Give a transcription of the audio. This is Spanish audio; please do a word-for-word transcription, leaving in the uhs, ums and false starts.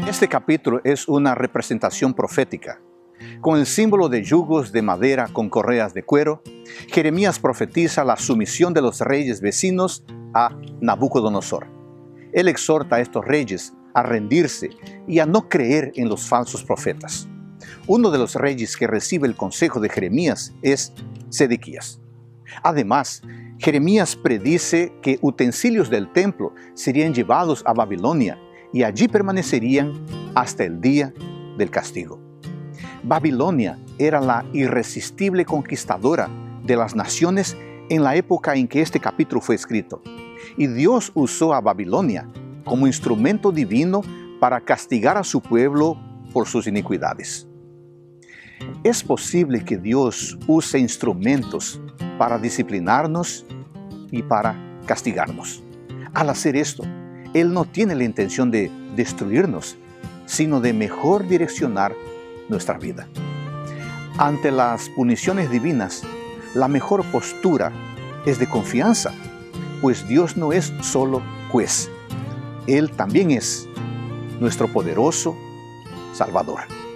Este capítulo es una representación profética. Con el símbolo de yugos de madera con correas de cuero, Jeremías profetiza la sumisión de los reyes vecinos a Nabucodonosor. Él exhorta a estos reyes a rendirse y a no creer en los falsos profetas. Uno de los reyes que recibe el consejo de Jeremías es Sedequías. Además, Jeremías predice que utensilios del templo serían llevados a Babilonia y allí permanecerían hasta el día del castigo. Babilonia era la irresistible conquistadora de las naciones en la época en que este capítulo fue escrito. Y Dios usó a Babilonia como instrumento divino para castigar a su pueblo por sus iniquidades. Es posible que Dios use instrumentos para disciplinarnos y para castigarnos. Al hacer esto, Él no tiene la intención de destruirnos, sino de mejor direccionar nuestra vida. Ante las puniciones divinas, la mejor postura es de confianza, pues Dios no es solo juez. Él también es nuestro poderoso Salvador.